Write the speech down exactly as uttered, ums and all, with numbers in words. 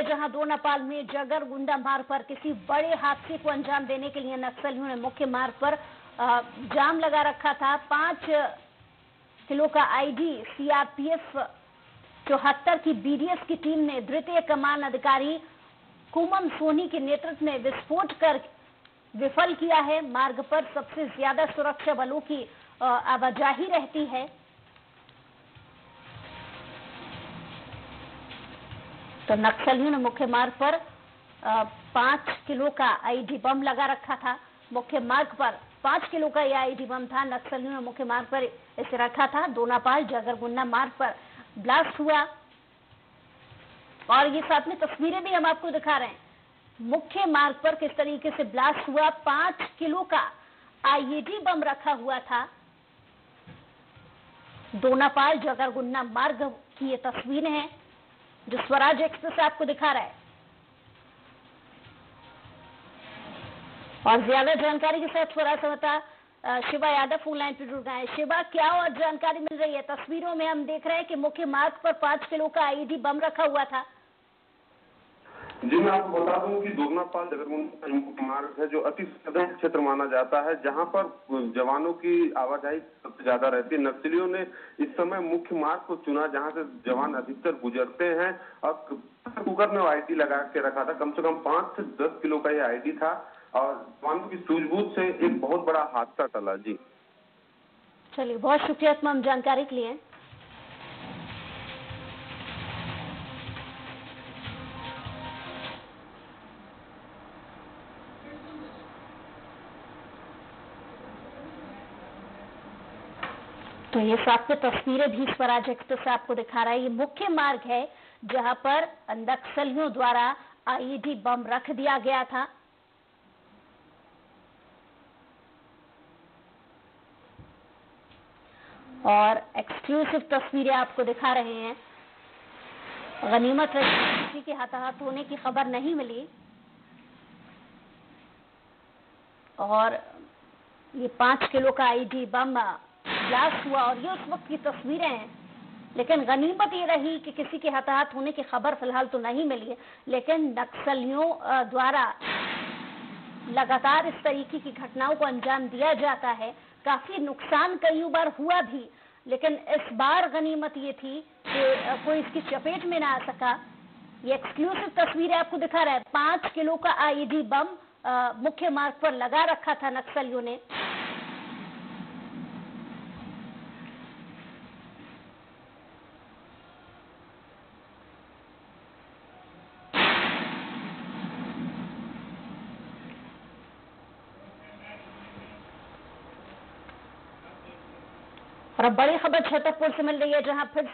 जहां दोनापाल में जगरगुंडा मार्ग पर किसी बड़े हादसे को अंजाम देने के लिए नक्सलियों ने मुख्य मार्ग पर जाम लगा रखा था। पांच किलो का आईडी सीआरपीएफ चौहत्तर की बीडीएस की टीम ने द्वितीय कमान अधिकारी कुमम सोनी के नेतृत्व में विस्फोट कर विफल किया है। मार्ग पर सबसे ज्यादा सुरक्षा बलों की आवाजाही रहती है, तो नक्सलियों ने मुख्य मार्ग पर पांच किलो का आईडी बम लगा रखा था। मुख्य मार्ग पर पांच किलो का यह आईडी बम था। नक्सलियों ने मुख्य मार्ग पर इसे रखा था। दोनापाल जगरगुंडा मार्ग पर ब्लास्ट हुआ और ये साथ में तस्वीरें भी हम आपको दिखा रहे हैं। मुख्य मार्ग पर किस तरीके से ब्लास्ट हुआ, पांच किलो का आईईडी बम रखा हुआ था। दोनापाल जगरगुंडा मार्ग की ये तस्वीरें हैं जो स्वराज एक्सप्रेस आपको दिखा रहा है। और ज्यादा जानकारी के साथ स्वराज संवाददाता शिवा यादव फोन लाइन पर जुड़ गए हैं। शिवा, क्या और जानकारी मिल रही है? तस्वीरों में हम देख रहे हैं कि मुख्य मार्ग पर पांच किलो का आईईडी बम रखा हुआ था। जी, मैं आपको बता दूं कि दोनापाल जगरगुंडा मुख्य मार्ग है जो अति संवेदनशील क्षेत्र माना जाता है, जहां पर जवानों की आवाजाही सबसे ज्यादा रहती है। नक्सलियों ने इस समय मुख्य मार्ग को चुना जहां से जवान अधिकतर गुजरते हैं और कुकर में आईडी लगा के रखा था। कम से कम पांच से दस किलो का यह आईडी था और जवानों की सूझबूझ से एक बहुत बड़ा हादसा टला। जी चलिए, बहुत शुक्रिया तमाम जानकारी के लिए। तो ये साथ में तस्वीरें भी स्वराज एक्सप्रेस से आपको दिखा रहा है। ये मुख्य मार्ग है जहां पर नक्सलियों द्वारा आईईडी बम रख दिया गया था। और एक्सक्लूसिव तस्वीरें आपको दिखा रहे हैं। गनीमत है किसी के हताहत होने की खबर नहीं मिली और ये पांच किलो का आईईडी बम ब्लास्ट हुआ और ये उस वक्त की तस्वीरें हैं। लेकिन गनीमत ये रही कि किसी के हताहत होने की खबर फिलहाल तो नहीं मिली है, लेकिन नक्सलियों द्वारा लगातार इस तरीके की घटनाओं को अंजाम दिया जाता है। काफी नुकसान कई बार हुआ भी, लेकिन इस बार गनीमत ये थी कि कोई इसकी चपेट में ना आ सका। ये एक्सक्लूसिव तस्वीरें आपको दिखा रहा है। पांच किलो का आईईडी बम मुख्य मार्ग पर लगा रखा था नक्सलियों ने। और अब बड़ी खबर छतरपुर से मिल रही है, जहां फिर